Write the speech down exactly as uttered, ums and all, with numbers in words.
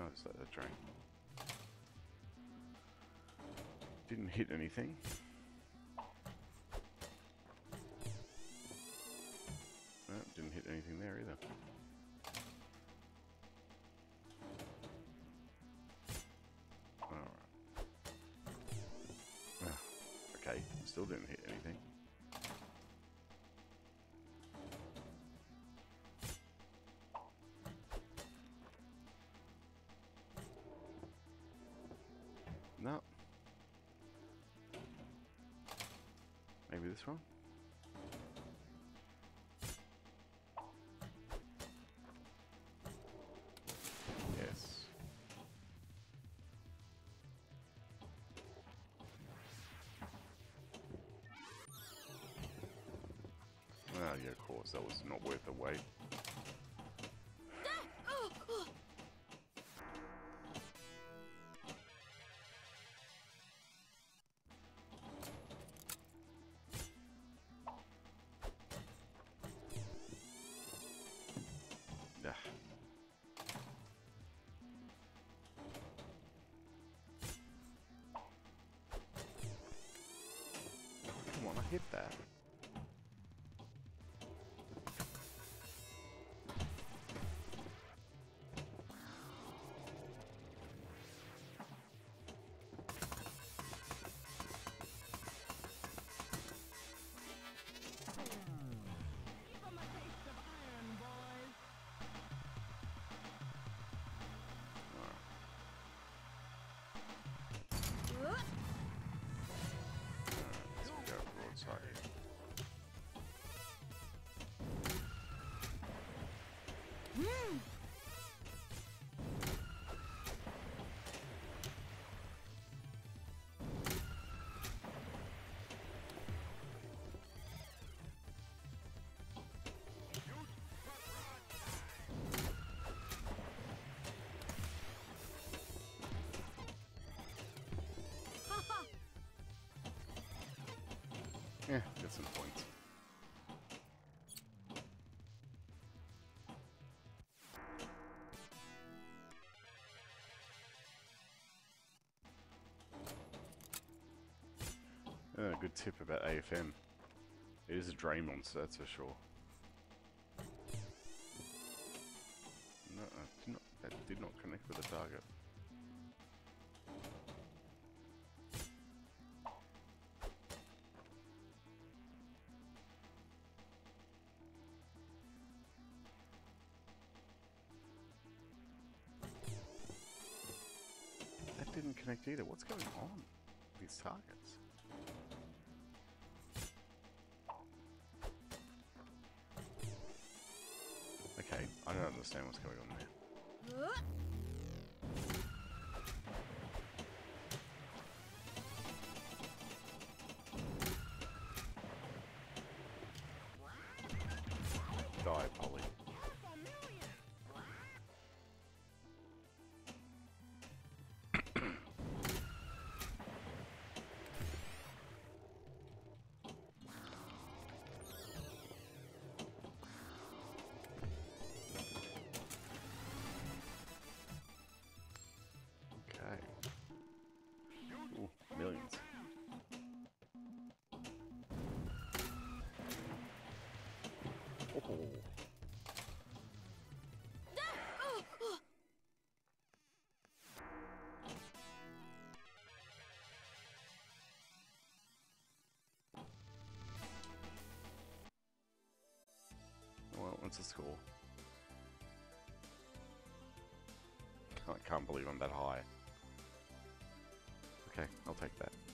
I'll just let that drain. Didn't hit anything. No, didn't hit anything there either. Alright. Ah, okay, still didn't hit anything. No. Maybe this one? Yes. Ah, yeah, of course, that was not worth the wait. Yeah. Come on, I hit that. Broadside here. Yeah, get some points. Uh, good tip about A F M. It is a drain monster, that's for sure. No, I did not, that did not connect with the target. That didn't connect either. What's going on with these targets? Okay, I don't understand what's going on there. Die, Polly. Okay. Ooh, millions. Oh. Well, what's the score? I can't believe I'm that high. Okay, I'll take that.